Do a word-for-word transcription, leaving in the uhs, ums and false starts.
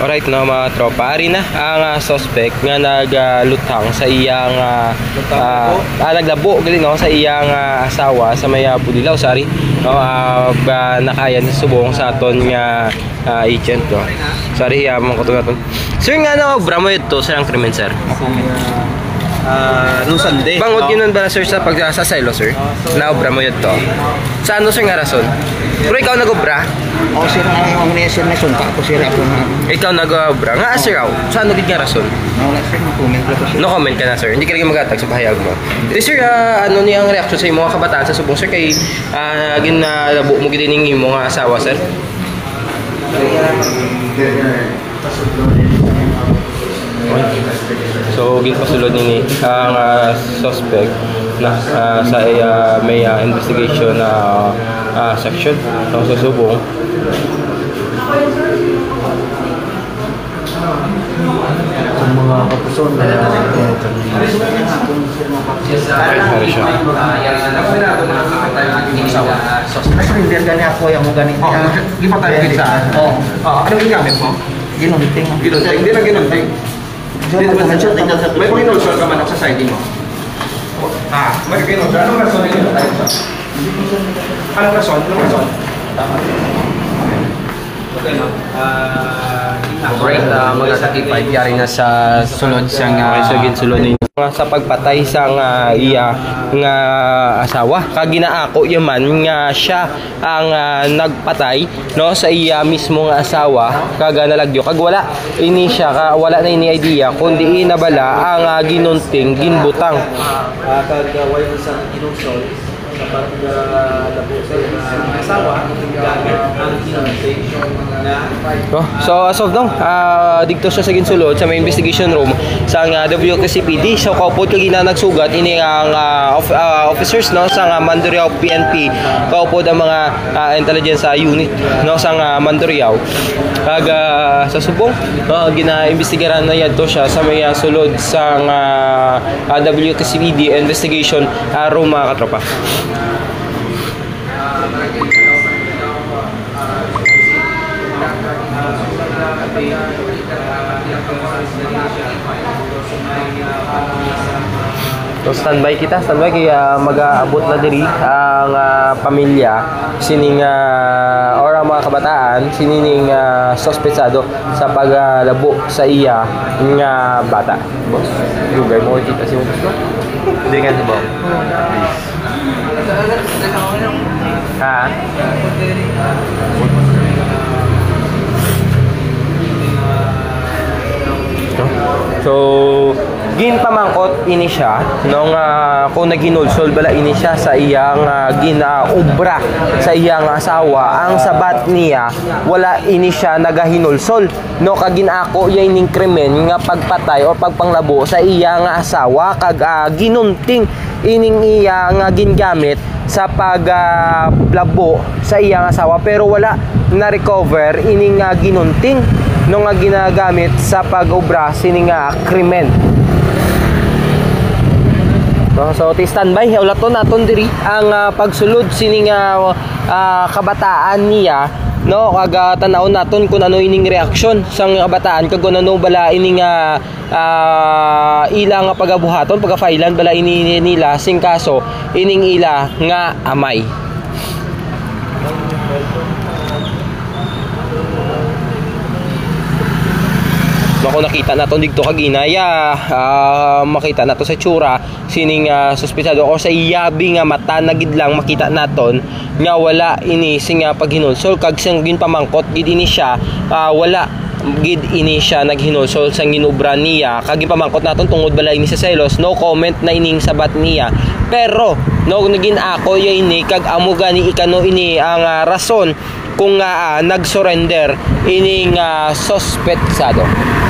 Alright no mga tropa, ari na ang uh, suspect nga naglutang uh, sa iyang uh, uh, ah, naglabo gali no sa iyang uh, asawa sa may uh, Bulilaw sari no uh, uh, nakayan sa subong sa aton nga uh, agent no. Sorry ya uh, mga kutugaton. Sir nga no obra mo ito sa ang krimen sir. Ah, uh, nung Sunday. Bangod yun ba sir sa pagsasaylo sir? Na obra mo ito. Sa ano sir nga rason? Pero ikaw nag-obra? O sir na yung amnesty na sunta ko sir ako na. Ikaw nag-obra? Nga sir aw. Sa ano gid nga rason? No, sir, no comment ko sir. No comment ka na sir. Hindi ka rin magatag sa pahayag mo. Eh sir, uh, ano ni ang reaction sa imo mga kabataan sa subong sir kay uh, ginalabo mo gid ning imo nga asawa sir? So ginpasulod ni ang uh, suspect na uh, sa uh, may uh, investigation na uh, uh, section ng susubong. Ang mga kapuson na Hari siya. Kasi hindi gani ako yung mga ganito. Di pa tayo kita. Oo. Ano yung gamit mo? Ginunting. Ginunting. Hindi lang ginunting. May pakinulsol ka man sa side mo. Ah, may pakinulsol. Anong rason yung ginunting? Anong rason? Anong rason? Okay, no? Ah... Alright, uh, mga thirty-five yari na sa sulod siyang uh, so ginsulod ni sa pagpatay sa nga iya nga asawa kag ginaako yaman nga siya ang uh, nagpatay no sa iya mismo nga asawa kag nalagyo kag wala ini siya ka wala na ini idea kundi inabala ang uh, ginunting ginbutang uh, kag uh, way sa ginungsol sa paglabo sa asawa gamit ang ginunting na oh, so as of now uh, dito siya sa ginsulod sa may investigation room sa uh, W K C P D so kaupod kag ina nagsugat ini ang uh, of, uh, officers no sa uh, Mandurriao P N P kaupod ang mga uh, intelligence uh, unit no sa uh, Mandurriao kag uh, sa subong no gina-imbestigaran na yadto siya sa may uh, sulod sa uh, uh, W K C P D investigation uh, room mga katropa. So standby kita, standby kaya mag-aabot na diri ang uh, pamilya sining uh, or ang mga kabataan sining uh, sospetsado sa paglabo uh, sa iya nga bata. Boss, lugay mo kita si boss no? Hindi nga si boss. Ha? So gin pamangkot ini siya nung uh, kung naginulsol bala ini siya sa iyang uh, ginaubra sa iyang asawa ang sabat niya wala ini siya nagahinulsol no kag ginako iya ining krimen nga pagpatay o pagpanglabo sa iyang asawa kag uh, ginunting ining iya nga gingamit sa paglabo uh, sa iyang asawa pero wala na recover ining uh, ginunting no nga ginagamit sa pag-obra sining uh, krimen. No, so ti standby ulaton naton diri ang uh, pagsulod sining uh, uh, kabataan niya no kag uh, tan-aon naton kung ano ining reaksyon sang kabataan kag kung ano bala ining uh, uh, ila nga pagabuhaton pagafailan bala ini nila sing kaso ining ila nga amay. Bako nakita naton dito kag inaya uh, makita nato sa tsura sining uh, suspetsado o sa iyabi nga mata na gid lang makita naton nga wala ini sing uh, paghinulsol kag sang ginpamangkot gid ini siya uh, wala gid ini siya naghinulsol sang ginubra niya kag ginpamangkot naton tungod bala ini sa selos no comment na ining sabat niya pero no nagin ako ya ini kag amo gani ikano ini ang uh, rason kung uh, nag-surrender ining uh, suspetsado.